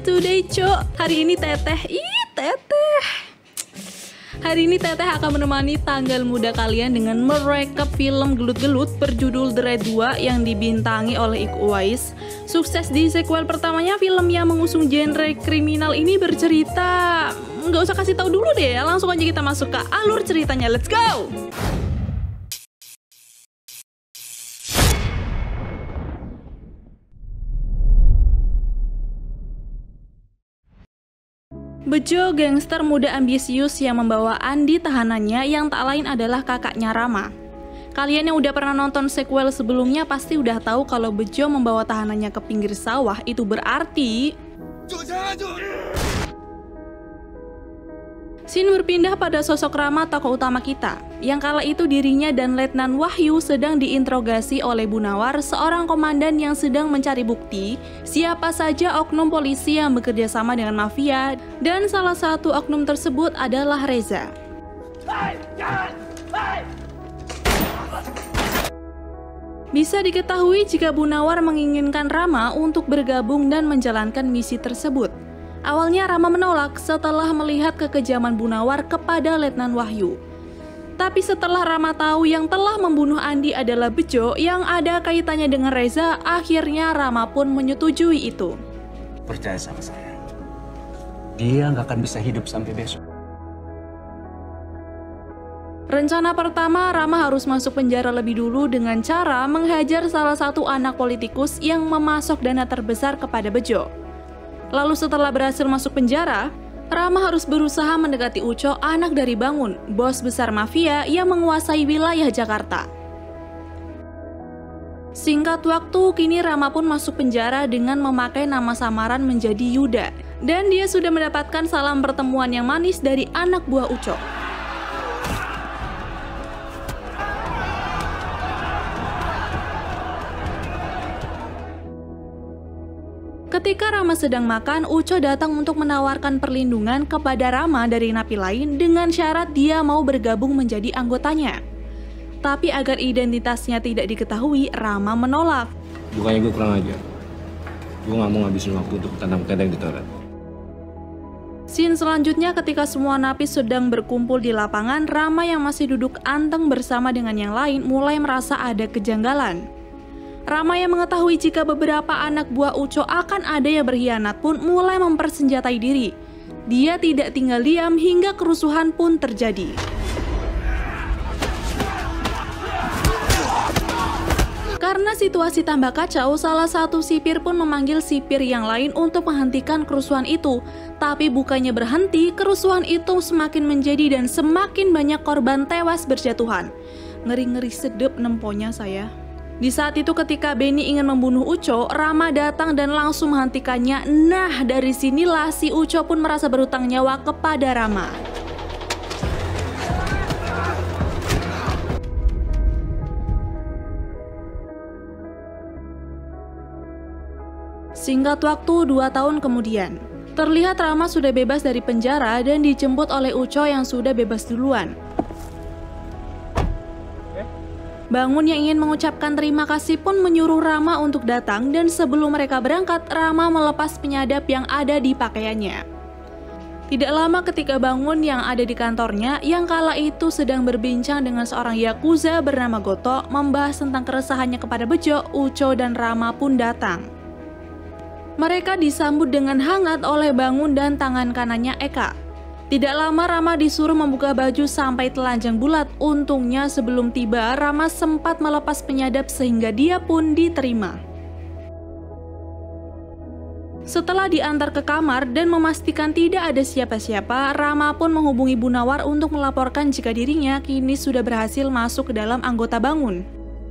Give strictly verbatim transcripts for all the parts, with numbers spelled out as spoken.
Today, Cok. Hari ini Teteh, ih Teteh. Hari ini Teteh akan menemani tanggal muda kalian dengan merekap film gelut-gelut berjudul The Raid dua yang dibintangi oleh Iko Uwais. Sukses di sequel pertamanya, film yang mengusung genre kriminal ini bercerita... Nggak usah kasih tahu dulu deh, langsung aja kita masuk ke alur ceritanya. Let's go! Bejo, gangster muda ambisius yang membawa Andi tahanannya yang tak lain adalah kakaknya Rama. Kalian yang udah pernah nonton sequel sebelumnya pasti udah tahu kalau Bejo membawa tahanannya ke pinggir sawah itu berarti... Scene berpindah pada sosok Rama, tokoh utama kita, yang kala itu dirinya dan Letnan Wahyu sedang diinterogasi oleh Bu Nawar, seorang komandan yang sedang mencari bukti siapa saja oknum polisi yang bekerja sama dengan mafia, dan salah satu oknum tersebut adalah Reza. Bisa diketahui jika Bu Nawar menginginkan Rama untuk bergabung dan menjalankan misi tersebut. Awalnya Rama menolak setelah melihat kekejaman Bu Nawar kepada Letnan Wahyu. Tapi setelah Rama tahu yang telah membunuh Andi adalah Bejo yang ada kaitannya dengan Reza, akhirnya Rama pun menyetujui itu. Percaya sama saya, dia nggak akan bisa hidup sampai besok. Rencana pertama, Rama harus masuk penjara lebih dulu dengan cara menghajar salah satu anak politikus yang memasok dana terbesar kepada Bejo. Lalu setelah berhasil masuk penjara, Rama harus berusaha mendekati Uco, anak dari Bangun, bos besar mafia yang menguasai wilayah Jakarta. Singkat waktu, kini Rama pun masuk penjara dengan memakai nama samaran menjadi Yuda. Dan dia sudah mendapatkan salam pertemuan yang manis dari anak buah Uco. Ketika Rama sedang makan, Uco datang untuk menawarkan perlindungan kepada Rama dari napi lain dengan syarat dia mau bergabung menjadi anggotanya. Tapi agar identitasnya tidak diketahui, Rama menolak. Bukannya gue kurang ajar. Gue gak mau ngabisin waktu untuk tanam kedai di toilet. Scene selanjutnya ketika semua napi sedang berkumpul di lapangan, Rama yang masih duduk anteng bersama dengan yang lain mulai merasa ada kejanggalan. Rama yang mengetahui jika beberapa anak buah Uco akan ada yang berkhianat pun mulai mempersenjatai diri. Dia tidak tinggal diam hingga kerusuhan pun terjadi. Karena situasi tambah kacau, salah satu sipir pun memanggil sipir yang lain untuk menghentikan kerusuhan itu. Tapi bukannya berhenti, kerusuhan itu semakin menjadi dan semakin banyak korban tewas berjatuhan. Ngeri-ngeri sedep nemponya saya. Di saat itu ketika Benny ingin membunuh Uco, Rama datang dan langsung menghentikannya. Nah, dari sinilah si Uco pun merasa berhutang nyawa kepada Rama. Singkat waktu, dua tahun kemudian, terlihat Rama sudah bebas dari penjara dan dijemput oleh Uco yang sudah bebas duluan. Bangun yang ingin mengucapkan terima kasih pun menyuruh Rama untuk datang, dan sebelum mereka berangkat, Rama melepas penyadap yang ada di pakaiannya. Tidak lama ketika Bangun yang ada di kantornya, yang kala itu sedang berbincang dengan seorang Yakuza bernama Goto, membahas tentang keresahannya kepada Bejo, Uco dan Rama pun datang. Mereka disambut dengan hangat oleh Bangun dan tangan kanannya Eka. Tidak lama Rama disuruh membuka baju sampai telanjang bulat. Untungnya sebelum tiba, Rama sempat melepas penyadap sehingga dia pun diterima. Setelah diantar ke kamar dan memastikan tidak ada siapa-siapa, Rama pun menghubungi Bu Nawar untuk melaporkan jika dirinya kini sudah berhasil masuk ke dalam anggota Bangun.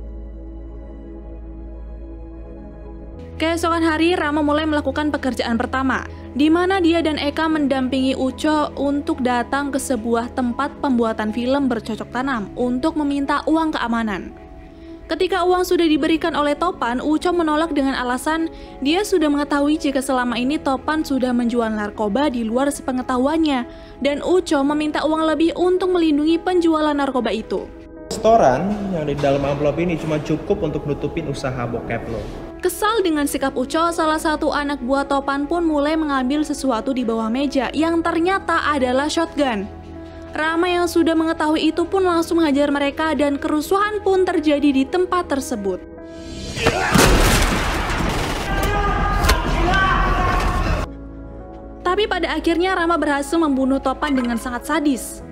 Keesokan hari, Rama mulai melakukan pekerjaan pertama, di mana dia dan Eka mendampingi Uco untuk datang ke sebuah tempat pembuatan film bercocok tanam untuk meminta uang keamanan. Ketika uang sudah diberikan oleh Topan, Uco menolak dengan alasan dia sudah mengetahui jika selama ini Topan sudah menjual narkoba di luar sepengetahuannya, dan Uco meminta uang lebih untuk melindungi penjualan narkoba itu. Restoran yang di dalam amplop ini cuma cukup untuk nutupin usaha bokep lo. Kesal dengan sikap Uco, salah satu anak buah Topan pun mulai mengambil sesuatu di bawah meja yang ternyata adalah shotgun. Rama yang sudah mengetahui itu pun langsung menghajar mereka dan kerusuhan pun terjadi di tempat tersebut. Tapi pada akhirnya Rama berhasil membunuh Topan dengan sangat sadis.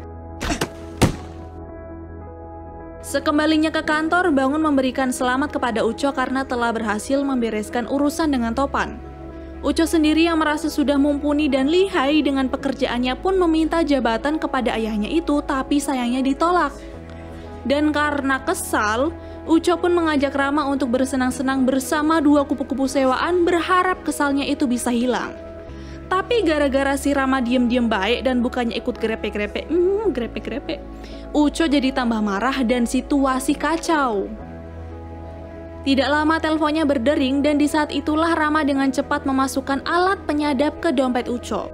Sekembalinya ke kantor, Bangun memberikan selamat kepada Uco karena telah berhasil membereskan urusan dengan Topan. Uco sendiri yang merasa sudah mumpuni dan lihai dengan pekerjaannya pun meminta jabatan kepada ayahnya itu, tapi sayangnya ditolak. Dan karena kesal, Uco pun mengajak Rama untuk bersenang-senang bersama dua kupu-kupu sewaan, berharap kesalnya itu bisa hilang. Tapi gara-gara si Rama diem-diem baik dan bukannya ikut grepe-grepe, hmm, grepe-grepe, Uco jadi tambah marah dan situasi kacau. Tidak lama teleponnya berdering dan di saat itulah Rama dengan cepat memasukkan alat penyadap ke dompet Uco.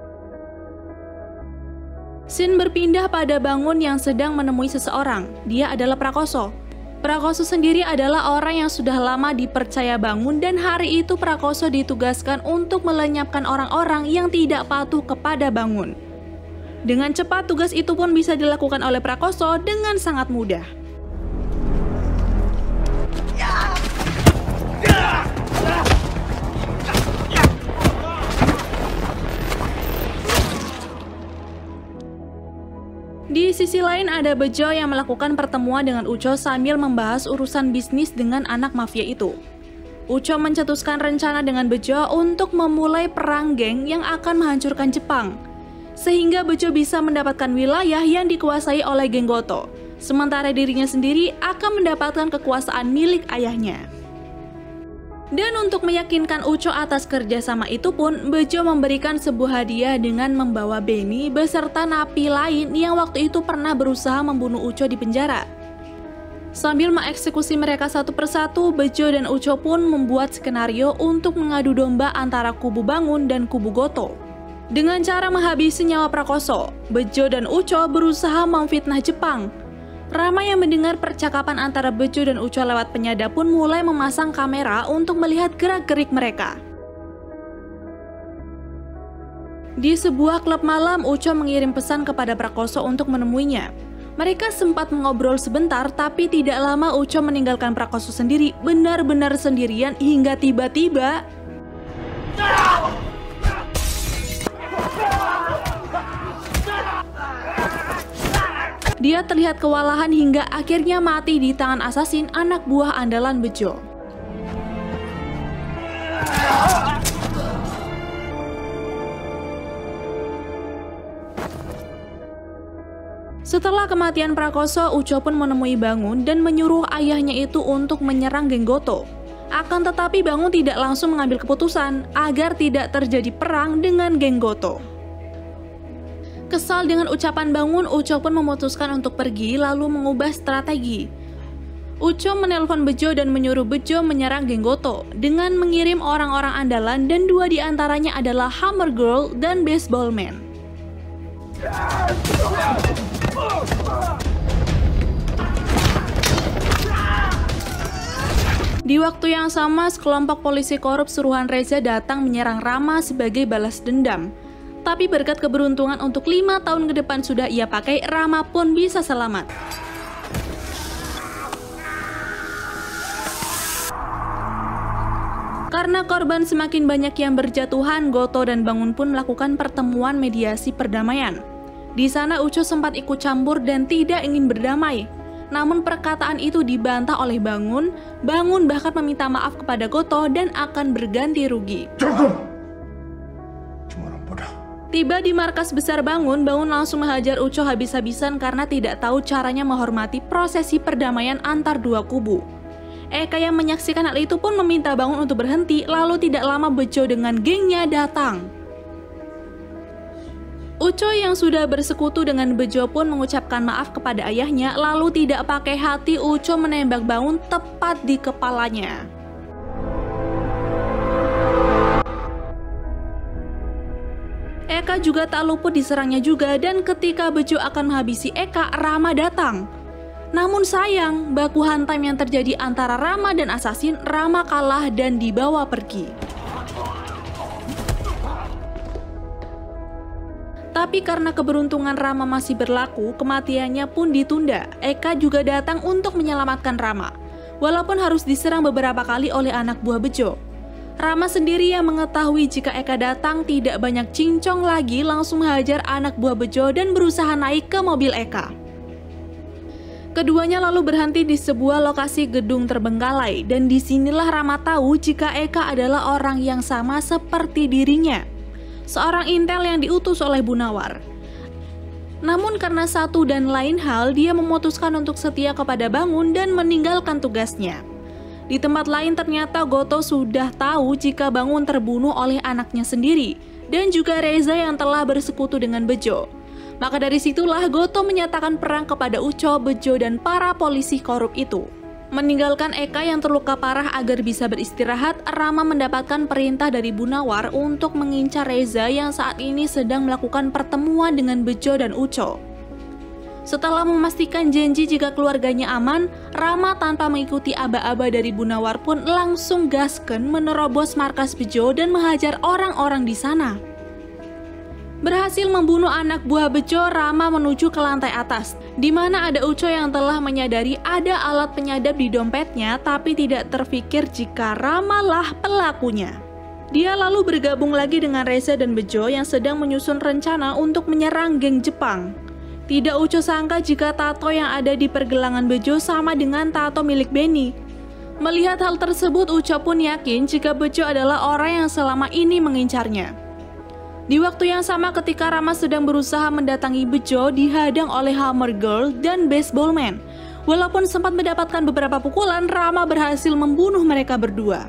Scene berpindah pada Bangun yang sedang menemui seseorang. Dia adalah Prakoso. Prakoso sendiri adalah orang yang sudah lama dipercaya Bangun dan hari itu Prakoso ditugaskan untuk melenyapkan orang-orang yang tidak patuh kepada Bangun. Dengan cepat tugas itu pun bisa dilakukan oleh Prakoso dengan sangat mudah. Di sisi lain ada Bejo yang melakukan pertemuan dengan Uco sambil membahas urusan bisnis dengan anak mafia itu. Uco mencetuskan rencana dengan Bejo untuk memulai perang geng yang akan menghancurkan Jepang, sehingga Bejo bisa mendapatkan wilayah yang dikuasai oleh geng Goto, sementara dirinya sendiri akan mendapatkan kekuasaan milik ayahnya. Dan untuk meyakinkan Uco atas kerjasama itu pun, Bejo memberikan sebuah hadiah dengan membawa Benny beserta napi lain yang waktu itu pernah berusaha membunuh Uco di penjara. Sambil mengeksekusi mereka satu persatu, Bejo dan Uco pun membuat skenario untuk mengadu domba antara kubu Bangun dan kubu Goto. Dengan cara menghabisi nyawa Prakoso, Bejo dan Uco berusaha memfitnah Jepang. Rama yang mendengar percakapan antara Bejo dan Uco lewat penyadap pun mulai memasang kamera untuk melihat gerak-gerik mereka. Di sebuah klub malam, Uco mengirim pesan kepada Prakoso untuk menemuinya. Mereka sempat mengobrol sebentar, tapi tidak lama Uco meninggalkan Prakoso sendiri, benar-benar sendirian hingga tiba-tiba dia terlihat kewalahan hingga akhirnya mati di tangan asasin anak buah andalan Bejo. Setelah kematian Prakoso, Uco pun menemui Bangun dan menyuruh ayahnya itu untuk menyerang geng Goto. Akan tetapi Bangun tidak langsung mengambil keputusan agar tidak terjadi perang dengan geng Goto. Kesal dengan ucapan Bangun, Uco pun memutuskan untuk pergi lalu mengubah strategi. Uco menelpon Bejo dan menyuruh Bejo menyerang geng Goto dengan mengirim orang-orang andalan dan dua di antaranya adalah Hammer Girl dan Baseball Man. Di waktu yang sama, sekelompok polisi korup suruhan Reza datang menyerang Rama sebagai balas dendam. Tapi berkat keberuntungan untuk lima tahun ke depan sudah ia pakai, Rama pun bisa selamat. Karena korban semakin banyak yang berjatuhan, Goto dan Bangun pun melakukan pertemuan mediasi perdamaian. Di sana Uco sempat ikut campur dan tidak ingin berdamai. Namun perkataan itu dibantah oleh Bangun. Bangun bahkan meminta maaf kepada Goto dan akan berganti rugi. Cukup! Cuma orang bodoh. Tiba di markas besar Bangun, Bangun langsung menghajar Uco habis-habisan karena tidak tahu caranya menghormati prosesi perdamaian antar dua kubu. Eka yang menyaksikan hal itu pun meminta Bangun untuk berhenti, lalu tidak lama Bejo dengan gengnya datang. Uco yang sudah bersekutu dengan Bejo pun mengucapkan maaf kepada ayahnya, lalu tidak pakai hati Uco menembak Bangun tepat di kepalanya. Eka juga tak luput diserangnya juga, dan ketika Bejo akan menghabisi Eka, Rama datang. Namun sayang, baku hantam yang terjadi antara Rama dan asasin, Rama kalah dan dibawa pergi. Tapi karena keberuntungan Rama masih berlaku, kematiannya pun ditunda. Eka juga datang untuk menyelamatkan Rama, walaupun harus diserang beberapa kali oleh anak buah Bejo. Rama sendiri yang mengetahui jika Eka datang tidak banyak cincong lagi, langsung menghajar anak buah Bejo dan berusaha naik ke mobil Eka. Keduanya lalu berhenti di sebuah lokasi gedung terbengkalai, dan disinilah Rama tahu jika Eka adalah orang yang sama seperti dirinya, seorang intel yang diutus oleh Bu Nawar. Namun karena satu dan lain hal, dia memutuskan untuk setia kepada Bangun dan meninggalkan tugasnya. Di tempat lain ternyata Goto sudah tahu jika Bangun terbunuh oleh anaknya sendiri, dan juga Reza yang telah bersekutu dengan Bejo. Maka dari situlah Goto menyatakan perang kepada Uco, Bejo, dan para polisi korup itu. Meninggalkan Eka yang terluka parah agar bisa beristirahat, Rama mendapatkan perintah dari Bu Nawar untuk mengincar Reza yang saat ini sedang melakukan pertemuan dengan Bejo dan Uco. Setelah memastikan janji jika keluarganya aman, Rama tanpa mengikuti aba-aba dari Bu Nawar pun langsung gasken menerobos markas Bejo dan menghajar orang-orang di sana. Berhasil membunuh anak buah Bejo, Rama menuju ke lantai atas, di mana ada Uco yang telah menyadari ada alat penyadap di dompetnya, tapi tidak terfikir jika Rama lah pelakunya. Dia lalu bergabung lagi dengan Reza dan Bejo yang sedang menyusun rencana untuk menyerang geng Jepang. Tidak Uco sangka jika tato yang ada di pergelangan Bejo sama dengan tato milik Benny. Melihat hal tersebut, Uco pun yakin jika Bejo adalah orang yang selama ini mengincarnya. Di waktu yang sama ketika Rama sedang berusaha mendatangi Bejo, dihadang oleh Hammer Girl dan Baseball Man. Walaupun sempat mendapatkan beberapa pukulan, Rama berhasil membunuh mereka berdua.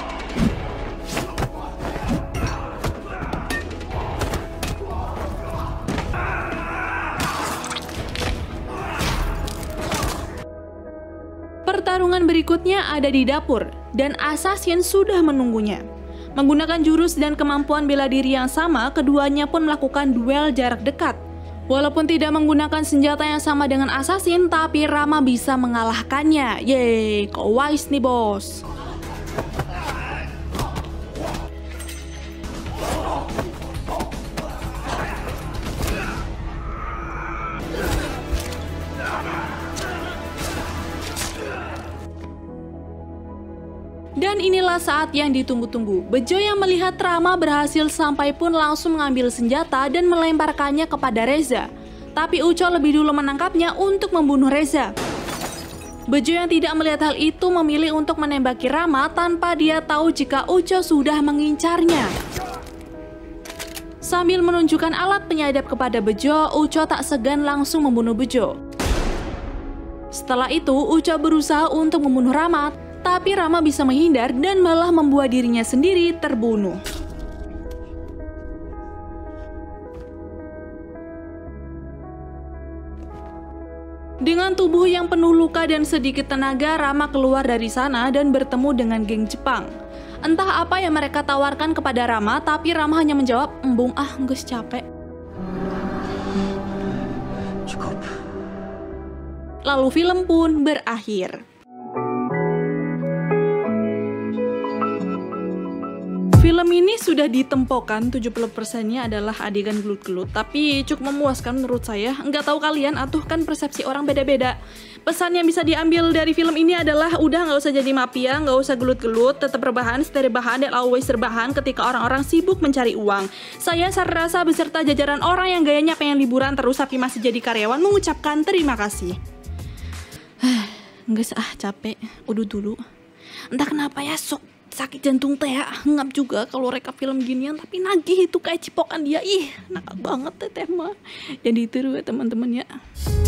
Pertarungan berikutnya ada di dapur, dan Assassin sudah menunggunya. Menggunakan jurus dan kemampuan bela diri yang sama, keduanya pun melakukan duel jarak dekat. Walaupun tidak menggunakan senjata yang sama dengan Assassin, tapi Rama bisa mengalahkannya. Yeay, kok wise nih bos. Dan inilah saat yang ditunggu-tunggu. Bejo yang melihat Rama berhasil sampai pun langsung mengambil senjata dan melemparkannya kepada Reza. Tapi Uco lebih dulu menangkapnya untuk membunuh Reza. Bejo yang tidak melihat hal itu memilih untuk menembaki Rama tanpa dia tahu jika Uco sudah mengincarnya. Sambil menunjukkan alat penyadap kepada Bejo, Uco tak segan langsung membunuh Bejo. Setelah itu, Uco berusaha untuk membunuh Rama, tapi Rama bisa menghindar dan malah membuat dirinya sendiri terbunuh. Dengan tubuh yang penuh luka dan sedikit tenaga, Rama keluar dari sana dan bertemu dengan geng Jepang. Entah apa yang mereka tawarkan kepada Rama, tapi Rama hanya menjawab, "Embung ah, geus capek." Cukup. Lalu film pun berakhir. Film ini sudah ditempokan, tujuh puluh persennya adalah adegan gelut-gelut, tapi cukup memuaskan menurut saya. Nggak tahu kalian, atuh kan persepsi orang beda-beda. Pesan yang bisa diambil dari film ini adalah udah nggak usah jadi mafia, nggak usah gelut-gelut, tetap rebahan, stay rebahan, dan always rebahan ketika orang-orang sibuk mencari uang. Saya Sarasa beserta jajaran orang yang gayanya pengen liburan terus tapi masih jadi karyawan mengucapkan terima kasih. Nggak ah, capek, udah dulu. Entah kenapa ya, sok sakit jantung teh ya, ngap juga kalau reka film ginian, tapi nagih itu kayak cipokan dia, ih nakal banget teh teh mah. Jadi itu ya teman-teman ya.